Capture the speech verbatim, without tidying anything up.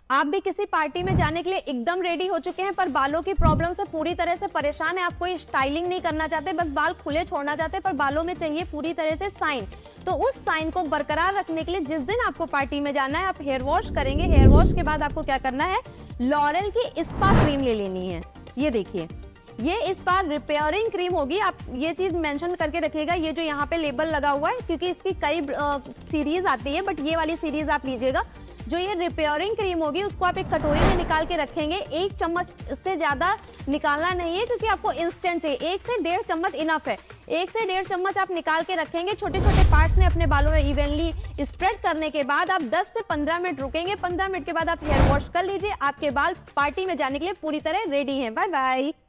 आप भी किसी पार्टी में जाने के लिए एकदम रेडी हो चुके हैं, पर बालों की प्रॉब्लम से पूरी तरह से परेशान है। आप कोई स्टाइलिंग नहीं करना चाहते, बस बाल खुले छोड़ना चाहते, पर बालों में चाहिए पूरी तरह से साइन। तो उस साइन को बरकरार रखने के लिए जिस दिन आपको पार्टी में जाना है, आप हेयर वॉश करेंगे। हेयर वॉश के बाद आपको क्या करना है, लॉरेल की स्पा क्रीम ले लेनी है। ये देखिए, ये स्पा रिपेयरिंग क्रीम होगी। आप ये चीज मेंशन करके रखिएगा, ये जो यहाँ पे लेबल लगा हुआ है, क्योंकि इसकी कई सीरीज आती है, बट ये वाली सीरीज आप लीजिएगा। जो ये रिपेयरिंग क्रीम होगी, उसको आप एक कटोरी में निकाल के रखेंगे। एक चम्मच से ज्यादा निकालना नहीं है, क्योंकि आपको इंस्टेंट चाहिए। एक से डेढ़ चम्मच इनफ है। एक से डेढ़ चम्मच आप निकाल के रखेंगे। छोटे छोटे पार्ट्स में अपने बालों में इवनली स्प्रेड करने के बाद आप दस से पंद्रह मिनट रुकेंगे। पंद्रह मिनट के बाद आप हेयर वॉश कर लीजिए। आपके बाल पार्टी में जाने के लिए पूरी तरह रेडी हैं। Bye bye.